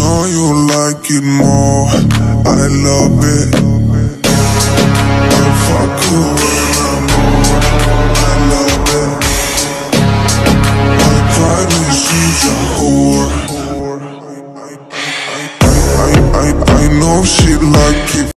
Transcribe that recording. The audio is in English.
know you like it more. I love it. If I could run more, I love it. My private she's a whore. I know she like it.